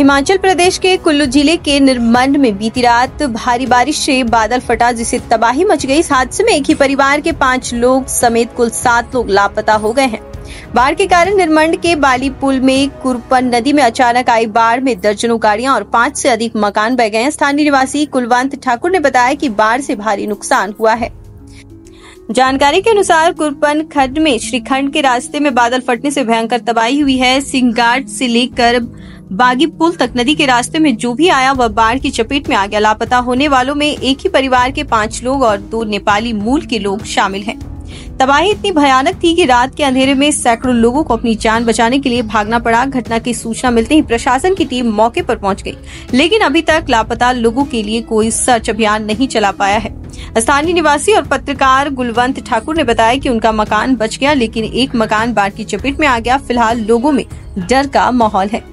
हिमाचल प्रदेश के कुल्लू जिले के निरमंड में बीती रात भारी बारिश से बादल फटा, जिससे तबाही मच गई। इस हादसे में एक ही परिवार के 5 लोग समेत कुल 7 लोग लापता हो गए हैं। बाढ़ के कारण निरमंड के बाली पुल में कुरपन नदी में अचानक आई बाढ़ में दर्जनों गाड़ियां और 5 से अधिक मकान बह गए हैं। स्थानीय निवासी कुलवंत ठाकुर ने बताया कि बाढ़ से भारी नुकसान हुआ है। जानकारी के अनुसार कुरपन खड्ड में श्रीखंड के रास्ते में बादल फटने से भयंकर तबाही हुई है। सिंगाट से लेकर बागी पुल तक नदी के रास्ते में जो भी आया वह बाढ़ की चपेट में आ गया। लापता होने वालों में एक ही परिवार के 5 लोग और 2 नेपाली मूल के लोग शामिल हैं। तबाही इतनी भयानक थी कि रात के अंधेरे में सैकड़ों लोगों को अपनी जान बचाने के लिए भागना पड़ा। घटना की सूचना मिलते ही प्रशासन की टीम मौके पर पहुंच गई, लेकिन अभी तक लापता लोगों के लिए कोई सर्च अभियान नहीं चला पाया है। स्थानीय निवासी और पत्रकार गुलवंत ठाकुर ने बताया कि उनका मकान बच गया, लेकिन एक मकान बाढ़ की चपेट में आ गया। फिलहाल लोगों में डर का माहौल है।